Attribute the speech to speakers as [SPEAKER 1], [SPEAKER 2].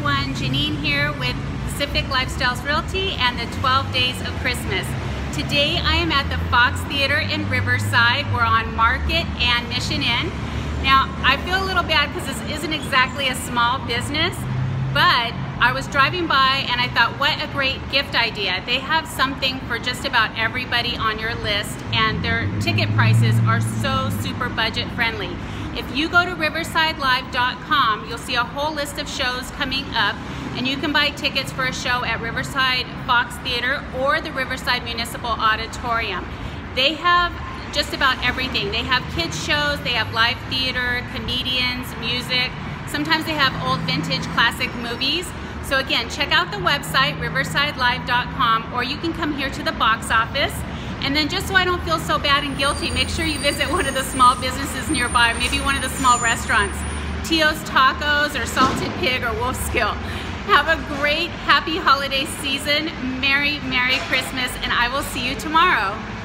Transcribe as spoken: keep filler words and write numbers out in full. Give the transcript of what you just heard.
[SPEAKER 1] everyone, Janine here with Pacific Lifestyles Realty and the twelve Days of Christmas. Today I am at the Fox Theater in Riverside. We're on Market and Mission Inn. Now I feel a little bad because this isn't exactly a small business, but I was driving by and I thought, what a great gift idea. They have something for just about everybody on your list, and their ticket prices are so super budget friendly. If you go to riverside live dot com, you'll see a whole list of shows coming up, and you can buy tickets for a show at Riverside Fox Theater or the Riverside Municipal Auditorium. They have just about everything. They have kids shows, they have live theater, comedians, music. Sometimes they have old vintage classic movies. So again, check out the website, riverside live dot com, or you can come here to the box office. And then just so I don't feel so bad and guilty, make sure you visit one of the small businesses nearby, maybe one of the small restaurants. Tio's Tacos or Salted Pig or Wolfskill. Have a great, happy holiday season. Merry, Merry Christmas, and I will see you tomorrow.